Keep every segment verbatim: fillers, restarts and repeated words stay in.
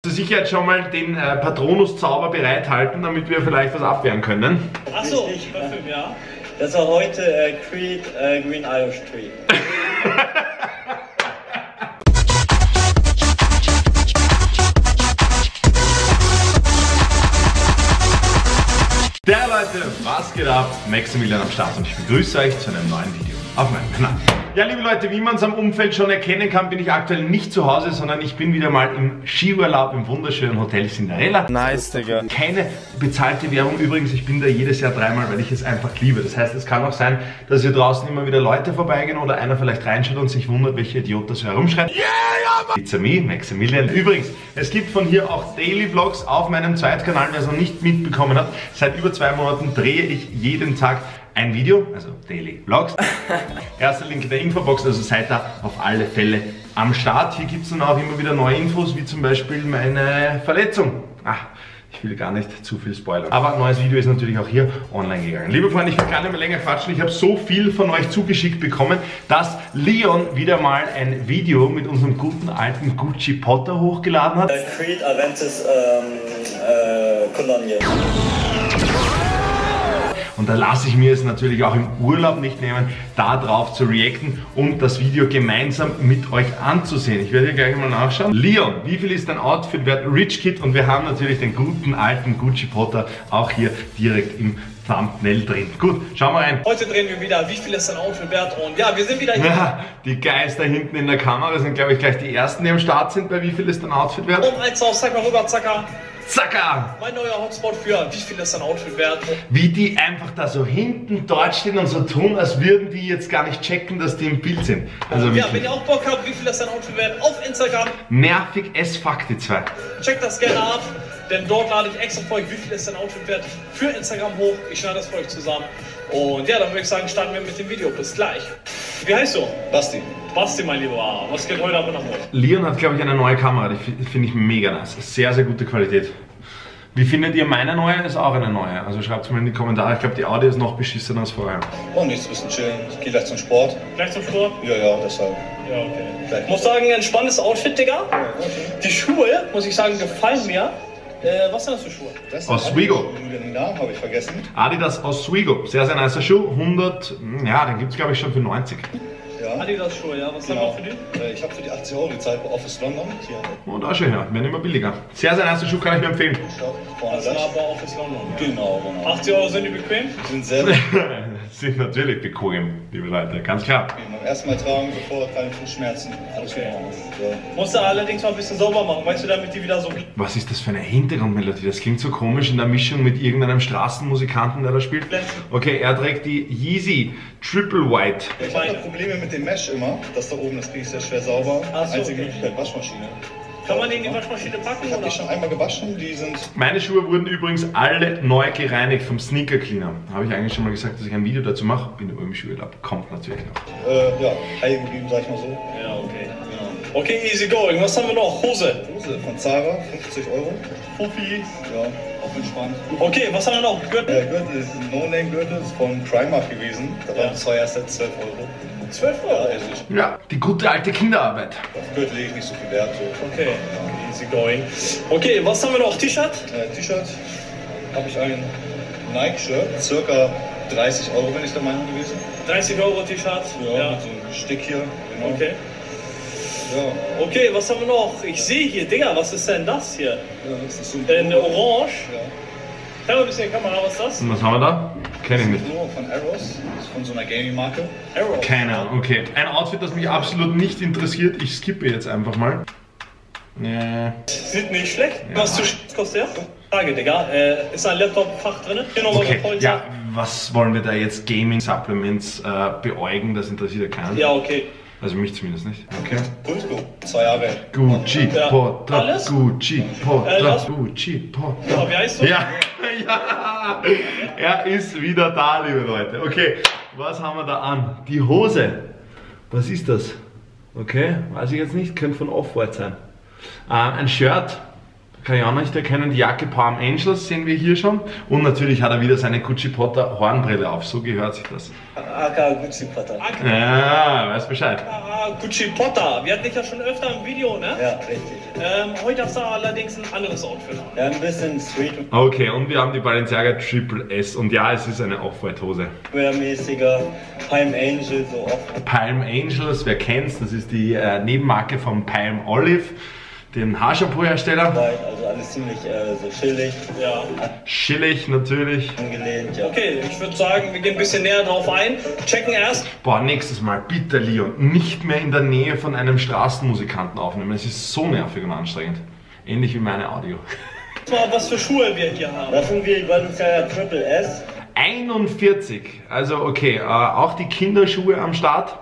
Zur Sicherheit schon mal den äh, Patronus-Zauber bereithalten, damit wir vielleicht was abwehren können. Achso, Parfüm, ja. Das war heute äh, Creed äh, Green Irish Tree. Der Leute, was geht ab? Maximilian am Start und ich begrüße euch zu einem neuen Video auf meinem Kanal. Ja, liebe Leute, wie man es am Umfeld schon erkennen kann, bin ich aktuell nicht zu Hause, sondern ich bin wieder mal im Skiurlaub im wunderschönen Hotel Cinderella. Nice, Digga. Keine bezahlte Werbung übrigens, ich bin da jedes Jahr dreimal, weil ich es einfach liebe. Das heißt, es kann auch sein, dass hier draußen immer wieder Leute vorbeigehen oder einer vielleicht reinschaut und sich wundert, welcher Idiot das so herumschreit. Yeah, It's a me, Maximilian. Übrigens, es gibt von hier auch Daily Vlogs auf meinem Zweitkanal, wer es noch nicht mitbekommen hat. Seit über zwei Monaten drehe ich jeden Tag ein Video, also Daily Vlogs. Erster Link in der Infobox, also seid da auf alle Fälle am Start. Hier gibt es dann auch immer wieder neue Infos, wie zum Beispiel meine Verletzung. Ach, ich will gar nicht zu viel spoilern. Aber ein neues Video ist natürlich auch hier online gegangen. Liebe Freunde, ich will gar nicht mehr länger quatschen. Ich habe so viel von euch zugeschickt bekommen, dass Leon wieder mal ein Video mit unserem guten alten Gucci Potter hochgeladen hat. Creed Aventus ähm, äh, Cologne. Und da lasse ich mir es natürlich auch im Urlaub nicht nehmen, da drauf zu reacten und das Video gemeinsam mit euch anzusehen. Ich werde hier gleich mal nachschauen. Leon, wie viel ist dein Outfit wert? Rich Kid, und wir haben natürlich den guten alten Gucci Potter auch hier direkt im Thumbnail drin. Gut, schauen wir rein. Heute drehen wir wieder, wie viel ist dein Outfit wert? Und ja, wir sind wieder hier. Ja, die Geister hinten in der Kamera sind, glaube ich, gleich die ersten, die am Start sind. Bei wie viel ist dein Outfit wert? Um eins auf, zack mal rüber, zacker. Zacka! Mein neuer Hotspot für wie viel ist dein Outfit wert? Wie die einfach da so hinten dort stehen und so tun, als würden die jetzt gar nicht checken, dass die im Bild sind. Also ja, wenn ihr auch Bock habt, wie viel ist dein Outfit wert? Auf Instagram. Nervig as fuck, die zwei. Checkt das gerne ab, denn dort lade ich extra für euch, wie viel ist dein Outfit wert, für Instagram hoch. Ich schneide das für euch zusammen. Und ja, dann würde ich sagen, starten wir mit dem Video. Bis gleich. Wie heißt du? Basti. Basti, mein Lieber. Was geht heute ab und nach Hause? Leon hat, glaube ich, eine neue Kamera. Die finde ich mega nice. Sehr, sehr gute Qualität. Wie findet ihr meine neue? Ist auch eine neue. Also schreibt es mal in die Kommentare. Ich glaube, die Audio ist noch beschissener als vorher. Oh, nichts, ein bisschen chillen. Ich gehe gleich zum Sport. Gleich zum Sport? Ja, ja, deshalb. Ja, okay. Gleich. Ich muss sagen, ein spannendes Outfit, Digga. Die Schuhe, muss ich sagen, gefallen mir. Äh, was sind das für Schuhe? Das Oswego. Den Namen habe ich vergessen. Adidas Oswego. Sehr, sehr nicer Schuh. hundert, ja, den gibt es, glaube ich, schon für neunzig. Ja. Adidas Schuhe, ja. Was Genau. haben wir für die? Äh, Ich habe für die achtzig Euro gezahlt bei Office London. Hier. Und auch schön, ja. Werden immer billiger. Sehr, sehr nicer Schuh, kann ich mir empfehlen. Schau, vorne Das war das. aber Office London. Ja. Genau, genau. achtzig Euro sind die bequem? Die sind sehr Sind natürlich bequem, liebe Leute. Ganz klar. beim ersten Mal tragen, sofort keine Fußschmerzen. Alles Okay. normal. Ja. Musst du allerdings mal ein bisschen sauber machen, weißt du, damit die wieder so... Was ist das für eine Hintergrundmelodie? Das klingt so komisch in der Mischung mit irgendeinem Straßenmusikanten, der da spielt. Okay, er trägt die Yeezy Triple White. Ich habe Probleme mit dem Mesh immer. Das da oben, das kriege ich sehr schwer sauber. Ach so, Einzige okay. Möglichkeit, Waschmaschine. Kann man die in die Waschmaschine packen, Ich habe die oder? schon einmal gewaschen, die sind... Meine Schuhe wurden übrigens alle neu gereinigt vom Sneaker Cleaner. Habe ich eigentlich schon mal gesagt, dass ich ein Video dazu mache. Bin im Skiurlaub. Kommt natürlich noch. Äh, ja, heil geblieben, sag ich mal so. Ja, okay. Genau. Okay, easy going. Was haben wir noch? Hose. Hose von Zara, fünfzig Euro. Fuffi. Ja, auch entspannt. Okay, was haben wir noch? Gürtel. Der Gürtel ist ein No-Name-Gürtel, ist von Primark gewesen. Da Ja. waren zwei erst zwölf Euro. zwölf Ja, Euro. also ich, Ja, die gute alte Kinderarbeit. auf Gürtel lege ich nicht so viel Wert. So. Okay, easy going. Okay, was haben wir noch? T-Shirt? Äh, T-Shirt habe ich ein Nike-Shirt, circa dreißig Euro, bin ich der Meinung gewesen. dreißig Euro T-Shirt. Ja, mit so einem Stick hier. Genau. Okay. Ja. Okay, was haben wir noch? Ich sehe hier, Digga, was ist denn das hier? Ja, das ist so ein Ein Orange. Ja. Zeig mal ein bisschen in die Kamera, was ist das? Und was haben wir da? Kenne ich nicht. Nur von Arrows, das ist von so einer Gaming-Marke. Arrow. Keine Ahnung, okay. Ein Outfit, das mich absolut nicht interessiert. Ich skippe jetzt einfach mal. Nee. Sieht nicht schlecht. Was zu sch- kostet der? Frage, Digga. Äh, ist ein Laptop-Fach drin? Hier nochmal Okay, so Polster. ja, was wollen wir da jetzt Gaming Supplements äh, beäugen? Das interessiert ja keinen. Ja, okay. Also mich zumindest nicht. Okay. Pulsco, zwei Jahre alt. Gucci Ja. Potter, Alles? Gucci Äh, Potter, was? Gucci Potter. Ja, wie heißt du? Ja, ja, er ist wieder da, liebe Leute. Okay, was haben wir da an? Die Hose. Was ist das? Okay, weiß ich jetzt nicht, könnte von Off-White sein. Äh, ein Shirt. kann ich auch nicht erkennen. Die Jacke Palm Angels sehen wir hier schon. Und natürlich hat er wieder seine Gucci Potter Hornbrille auf. So gehört sich das. Aka Gucci Potter. Ja, weiß Bescheid. Ah, Gucci Potter. Wir hatten dich ja schon öfter im Video, ne? Ja, richtig. Ähm, heute hast du allerdings ein anderes Outfit an. Ja, ein bisschen Street Okay, und wir haben die Balenciaga Triple S. Und ja, es ist eine Off-White-Hose. mäßiger Palm Angel, so oft. Palm Angels, wer kennt's, das ist die äh, Nebenmarke von Palm Olive, dem Haarshampoo-Hersteller. Also alles ziemlich äh, so chillig, Ja. Chillig natürlich. angelehnt, ja. Okay, ich würde sagen, wir gehen ein bisschen näher drauf ein. Checken erst. Boah, nächstes Mal bitte, Leon, nicht mehr in der Nähe von einem Straßenmusikanten aufnehmen. Es ist so nervig und anstrengend. Ähnlich wie meine Audio. Mal, was für Schuhe wir hier haben. Das sind wir Balenciaga Triple S. einundvierzig, also okay, äh, auch die Kinderschuhe am Start.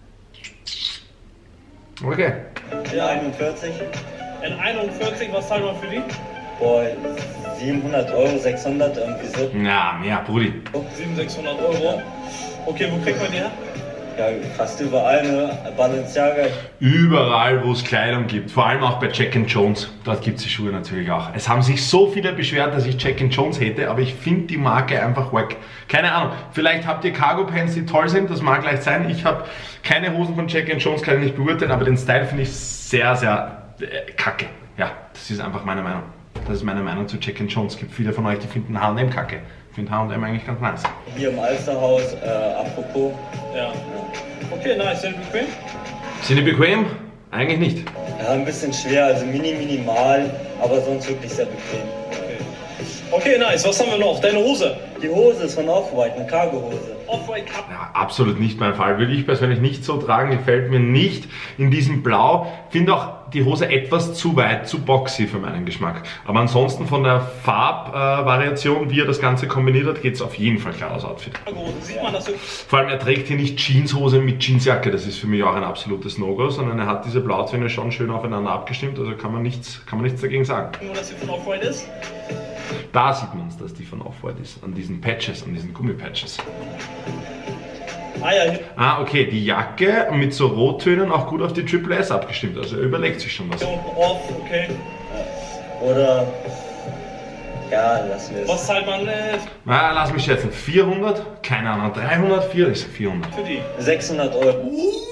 Okay. Ja. einundvierzig. In einundvierzig, was zahlt man für die? Boah, siebenhundert Euro, sechshundert, irgendwie so. Ja, mehr, Brudi. siebenhundert, sechshundert Euro. Okay, wo kriegt man die her? Ja, fast überall, ne? Balenciaga. Überall, wo es Kleidung gibt, vor allem auch bei Jack and Jones, dort gibt es die Schuhe natürlich auch. Es haben sich so viele beschwert, dass ich Jack and Jones hätte, aber ich finde die Marke einfach wack. Keine Ahnung, vielleicht habt ihr Cargo Pants, die toll sind, das mag leicht sein. Ich habe keine Hosen von Jack and Jones, kann ich nicht beurteilen, aber den Style finde ich sehr, sehr äh, kacke. Ja, das ist einfach meine Meinung. Das ist meine Meinung zu Jack and Jones. Es gibt viele von euch, die finden H und M kacke. Ich finde H und M eigentlich ganz nice. Hier im Alsterhaus, äh, apropos. Ja. Okay, nice. Sind die bequem? Sind die bequem? Eigentlich nicht. Ja, ein bisschen schwer, also mini minimal, aber sonst wirklich sehr bequem. Okay, nice. Was haben wir noch? Deine Hose. Die Hose ist von Off-White, eine Cargo-Hose. Off-White Cup. Ja, absolut nicht mein Fall. Würde ich persönlich nicht so tragen, gefällt mir nicht in diesem Blau. Finde auch die Hose etwas zu weit, zu boxy für meinen Geschmack. Aber ansonsten von der Farbvariation, äh, wie er das Ganze kombiniert hat, geht es auf jeden Fall klar als Outfit. Sieht man das so? Vor allem, er trägt hier nicht Jeanshose mit Jeansjacke, das ist für mich auch ein absolutes No-Go, sondern er hat diese Blautöne schon schön aufeinander abgestimmt, also kann man nichts, kann man nichts dagegen sagen. Nur, dass sie von Off-White ist. Da sieht man es, dass die von Off-White ist, an diesen Patches, an diesen Gummipatches. Ah ja, hier. Ah, okay, die Jacke mit so Rottönen auch gut auf die Triple S abgestimmt, also er überlegt sich schon was. Und off, okay. Oder, ja, lassen wir es. Was zahlt man äh, Na, lass mich schätzen, vierhundert? Keine Ahnung, dreihundert, vierhundert? Ich sag vierhundert. für die? sechshundert Euro.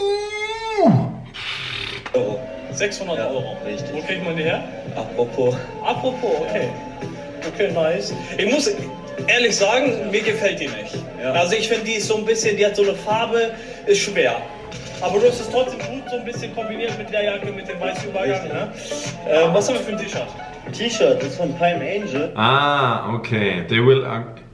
Euro. sechshundert Ja, Euro. richtig. Wo kriegt man die her? Apropos. Apropos, okay. Okay, nice. Ich muss ehrlich sagen, mir gefällt die nicht. Ja. Also ich finde, die ist so ein bisschen, die hat so eine Farbe, ist schwer. Aber du hast es trotzdem gut so ein bisschen kombiniert mit der Jacke, mit dem weißen Übergang. Ne? Äh, was haben wir für ein T-Shirt? T-Shirt, das ist von Palm Angel. Ah, okay, they will...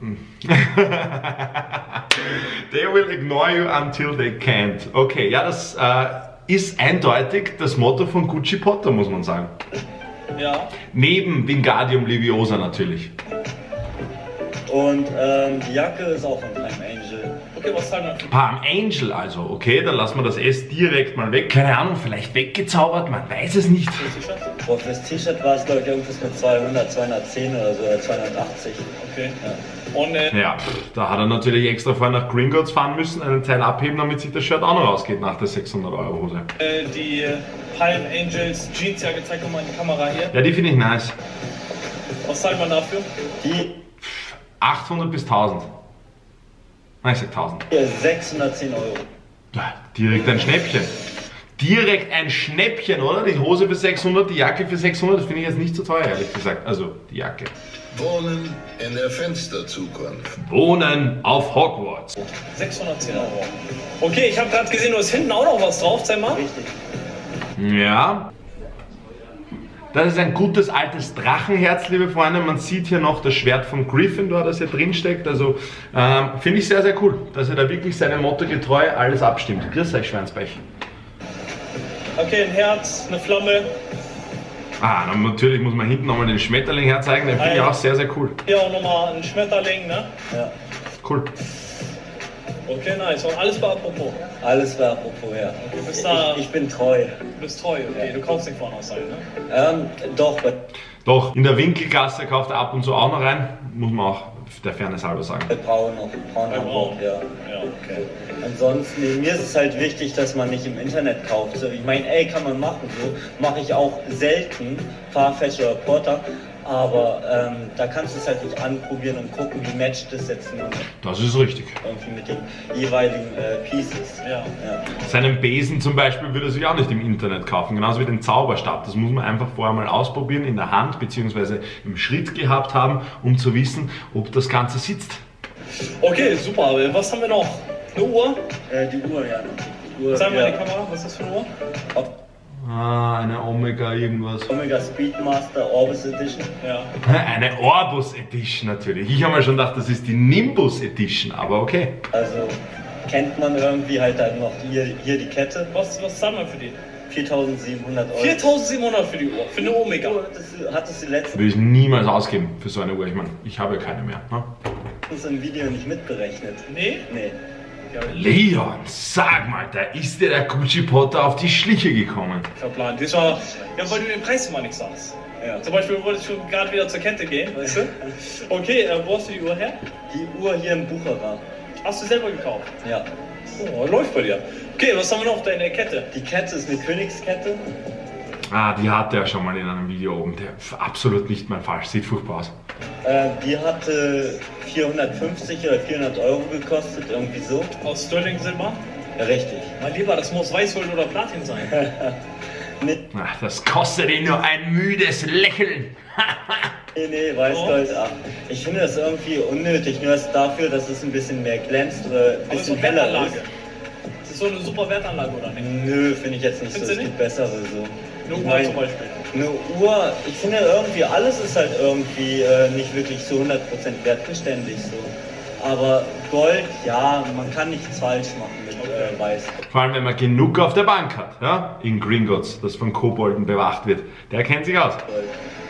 they will ignore you until they can't. Okay, ja, das äh, ist eindeutig das Motto von Gucci Potter, muss man sagen. Ja. Neben Wingardium Leviosa natürlich. Und ähm, die Jacke ist auch von Palm Angel. Okay, was zahlt man für? Palm Angel also, okay, dann lassen wir das S direkt mal weg. Keine Ahnung, vielleicht weggezaubert, man weiß es nicht. T-Shirt? Boah, fürs T-Shirt war es glaube ich irgendwas mit zweihundert, zweihundertzehn oder so, oder zweihundertachtzig. Okay. Ja. Und äh, Ja, pff, da hat er natürlich extra vorher nach Gringotts fahren müssen, einen Teil abheben, damit sich das Shirt auch noch rausgeht nach der sechshundert Euro Hose. äh, die Palm Angels Jeans ja gezeigt, komm mal in die Kamera hier. Ja, die finde ich nice. Was zahlt man dafür? Die achthundert bis tausend. Nein, ich sag tausend. hier sechshundertzehn Euro. Ja, direkt ein Schnäppchen. Direkt ein Schnäppchen, oder? Die Hose für sechshundert, die Jacke für sechshundert, das finde ich jetzt nicht so teuer, ehrlich gesagt. Also, die Jacke. Wohnen in der Fensterzukunft. Wohnen auf Hogwarts. sechshundertzehn Euro. Okay, ich habe gerade gesehen, du hast hinten auch noch was drauf, zeig mal. Richtig. Ja. Das ist ein gutes altes Drachenherz, liebe Freunde. Man sieht hier noch das Schwert von Gryffindor, das hier drin steckt. Also ähm, finde ich sehr, sehr cool, dass er da wirklich seinem Motto getreu alles abstimmt. Grüß euch, Schweinsbeich. Okay, ein Herz, eine Flamme. Ah, dann natürlich muss man hinten nochmal den Schmetterling herzeigen. Den finde ich auch sehr, sehr cool. Hier auch nochmal ein Schmetterling, ne? Ja. Cool. Okay, nice. Und alles war apropos. Alles war apropos, ja. Du bist da- Ich, ich bin treu. Du bist treu, okay. Du kaufst nicht von Aussein, ne? Ähm, doch, bei Doch, in der Winkelgasse kauft er ab und zu auch noch rein. Muss man auch der Fairness halber sagen. Bei Braun noch, Braun Bei Hamburg, Braun. ja. Ja, okay. Ansonsten, nee, mir ist es halt wichtig, dass man nicht im Internet kauft. So, ich meine, ey, kann man machen, so. Mache ich auch selten, Farfetch oder Porter. Aber ähm, da kannst du es halt nicht anprobieren und gucken, wie matcht das jetzt Das ist richtig. irgendwie mit den jeweiligen äh, Pieces. Ja. Ja. Seinen Besen zum Beispiel würde er sich auch nicht im Internet kaufen, genauso wie den Zauberstab. Das muss man einfach vorher mal ausprobieren, in der Hand bzw. im Schritt gehabt haben, um zu wissen, ob das Ganze sitzt. Okay, super. Was haben wir noch? Eine Uhr? Äh, die Uhr, ja. Die Uhr, Zeig mal ja. die Kamera, was ist das für eine Uhr? Ah, eine Omega irgendwas. Omega Speedmaster Orbis Edition. Ja. Eine Orbus Edition natürlich. Ich habe mir schon gedacht, das ist die Nimbus Edition, aber okay. Also kennt man irgendwie halt dann noch hier, hier die Kette. Was, was zahlen wir für die? viertausendsiebenhundert Euro. viertausendsiebenhundert für die Uhr, für eine Omega. Das hattest du letztens Würde ich niemals ausgeben für so eine Uhr. Ich meine, ich habe ja keine mehr. Ne? im Video nicht mitberechnet. Nee? Nee. Leon, sag mal, da ist dir der Gucci Potter auf die Schliche gekommen. Verplant. Das war, ja, weil du den Preis immer nicht sagst. Ja. Zum Beispiel wollte ich schon gerade wieder zur Kette gehen, weißt du? Okay, äh, wo hast du die Uhr her? Die Uhr hier in Bucherer. Hast du selber gekauft? Ja. Oh, läuft bei dir. Okay, was haben wir noch da in der Kette? Die Kette ist eine Königskette. Ah, die hatte er schon mal in einem Video oben. Der absolut nicht mein Fall. Sieht furchtbar aus. Äh, die hatte vierhundertfünfzig oder vierhundert Euro gekostet, irgendwie so. Aus Sterling Silber? Ja, richtig. Mein Lieber, das muss Weißgold oder Platin sein. Mit, Ach, das kostet ihn nur ein müdes Lächeln. nee, nee, Weißgold. Ach, ich finde das irgendwie unnötig, nur dafür, dass es ein bisschen mehr glänzt oder ein Aber es ist bisschen so heller Wertanlage. ist. Das ist so eine super Wertanlage, oder nicht? Nö, finde ich jetzt nicht so. Findest Es du gibt nicht? bessere so. Eine Ich Uhr mein, zum Beispiel. Eine Uhr, ich finde irgendwie, alles ist halt irgendwie äh, nicht wirklich zu hundert Prozent wertbeständig so. Aber Gold, ja, man kann nichts falsch machen mit äh, Weiß. Vor allem, wenn man genug auf der Bank hat, ja? In Gringotts, das von Kobolden bewacht wird. Der kennt sich aus. Gold.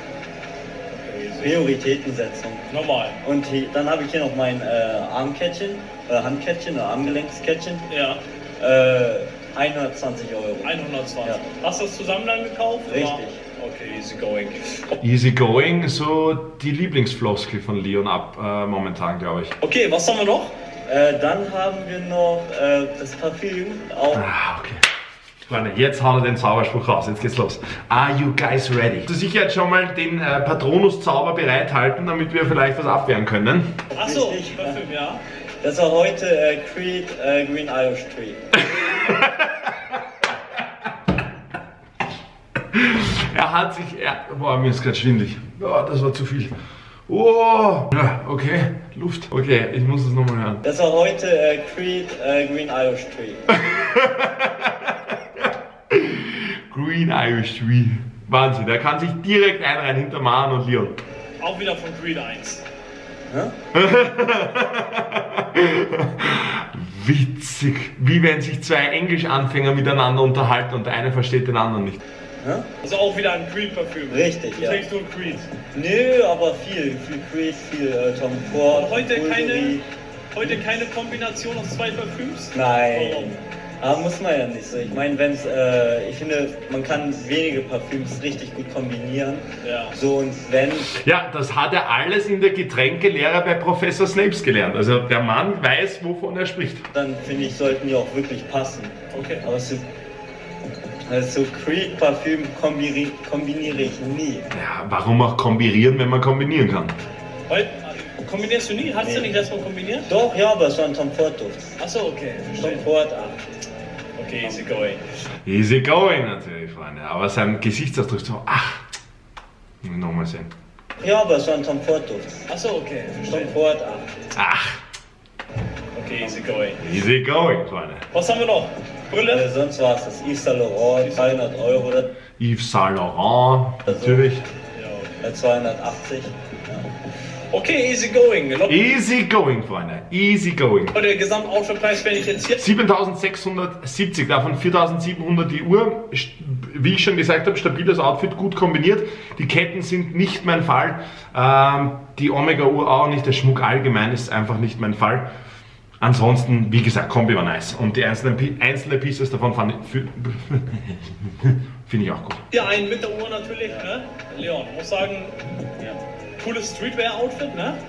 Prioritätensetzung. Normal. Und hier, dann habe ich hier noch mein äh, Armkettchen, äh, Handkettchen oder Armgelenkskettchen. Ja, Äh, hundertzwanzig Euro. hundertzwanzig. Ja. Hast du das zusammen dann gekauft? Richtig. Oder? Okay, easy going. Easy going, so die Lieblingsfloskel von Leon ab äh, momentan, glaube ich. Okay, was haben wir noch? Äh, dann haben wir noch äh, das Parfüm. Auch Ah, okay. Freunde, jetzt haut er den Zauberspruch raus. Jetzt geht's los. Are you guys ready? Zur Sicherheit schon mal den äh, Patronus-Zauber bereithalten, damit wir vielleicht was abwehren können. Achso, Richtig, Parfüm, ja. das war heute äh, Creed äh, Green Irish Tree. Er hat sich... Er, boah, mir ist gerade schwindelig. Oh, das war zu viel. Oh, ja, okay, Luft. Okay, ich muss es nochmal hören. Das war heute äh, Creed äh, Green Irish Tree. Green Irish Tree. Wahnsinn, der kann sich direkt einreihen hinter Maren und Leon. Auch wieder von Creed eins. Hä? Witzig. Wie wenn sich zwei Englischanfänger miteinander unterhalten und der eine versteht den anderen nicht. Hä? Also auch wieder ein Creed-Parfüm. Richtig, Du ja. trägst nur Creed. Nö, aber viel. Viel Creed, viel äh, Tom Ford. Und heute Bulgari. keine, heute keine Kombination aus zwei Parfüms? Nein. Warum? Aber muss man ja nicht so. Ich meine, wenn es, äh, ich finde, man kann wenige Parfüms richtig gut kombinieren. Ja. So und wenn, Ja, das hat er alles in der Getränkelehre bei Professor Snapes gelernt. Also der Mann weiß, wovon er spricht. dann finde ich, sollten die auch wirklich passen. Okay. Aber so, also so Creed-Parfüm kombiniere, kombiniere ich nie. Ja, warum auch kombinieren, wenn man kombinieren kann? Heute, kombinierst du nie? Hast du Nee. nicht erstmal kombiniert? Doch, ja, aber es war ein Tom Ford-Duft. Achso, okay. Tom Verstehe. Ford, ach. Okay, easy going. Easy going natürlich, Freunde. Aber sein Gesichtsausdruck so, ach, nochmal sehen. Ja, aber es war ein Tom Ford-Duft. Achso, okay. Tom Verstehe. Ford, ach. Ach, Okay, easy going. easy going, Freunde. Was haben wir noch? Brille? Äh, sonst war es das Yves Saint Laurent, dreihundert Euro oder Yves Saint Laurent, natürlich. Ja. äh, zweihundertachtzig. Ja. Okay, easy going. Lo- Easy going, Freunde. Easy going. Der Gesamtausschaupreis, wenn ich jetzt hier... siebentausendsechshundertsiebzig, davon viertausendsiebenhundert die Uhr. St- Wie ich schon gesagt habe, stabiles Outfit, gut kombiniert. Die Ketten sind nicht mein Fall. Ähm, die Omega-Uhr auch nicht. Der Schmuck allgemein ist einfach nicht mein Fall. Ansonsten, wie gesagt, Kombi war nice. Und die einzelnen, Pi- einzelnen Pieces davon fand ich, finde ich auch gut. Hier einen mit der Uhr natürlich, ne? Leon, muss sagen, Ja. cooles Streetwear-Outfit, ne?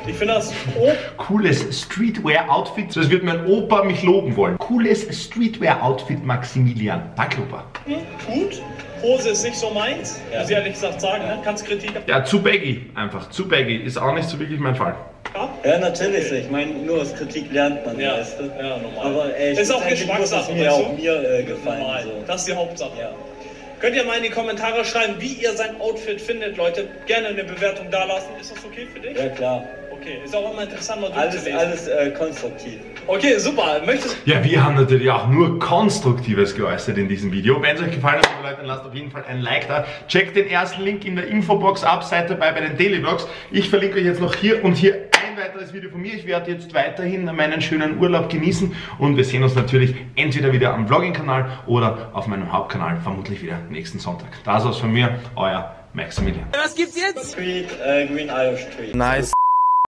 Ich finde das oh. Cooles Streetwear-Outfit. Das wird mein Opa mich loben wollen. Cooles Streetwear-Outfit, Maximilian. Danke, Opa. Hm, gut. Hose ist nicht so meins, ja. Muss ich ehrlich gesagt sagen. Ja. Ne? Kannst Kritik haben. Ja, zu baggy einfach. Zu baggy. Ist auch nicht so wirklich mein Fall. Ja, ja natürlich. Okay. Ich meine, nur aus Kritik lernt man, ja. weißt du? Ja, normal. Aber ey, ich ist auch Geschmackssache. Mir auch mir äh, gefallen. So. Das ist die Hauptsache. Ja. Könnt ihr mal in die Kommentare schreiben, wie ihr sein Outfit findet, Leute. Gerne eine Bewertung da lassen. Ist das okay für dich? Ja, klar. Okay, ist auch immer interessant, mal alles, durchzulesen. alles äh, konstruktiv. Okay, super. Möchtest Ja, wir haben natürlich auch nur Konstruktives geäußert in diesem Video. Wenn es euch gefallen hat, Leute, dann lasst auf jeden Fall ein Like da. Checkt den ersten Link in der Infobox ab, seid dabei bei den Daily Vlogs. Ich verlinke euch jetzt noch hier und hier ein weiteres Video von mir. Ich werde jetzt weiterhin meinen schönen Urlaub genießen und wir sehen uns natürlich entweder wieder am Vlogging-Kanal oder auf meinem Hauptkanal, vermutlich wieder nächsten Sonntag. Das war's von mir, euer Maximilian. Was gibt's jetzt? Street, äh, Green Isle Street. Nice.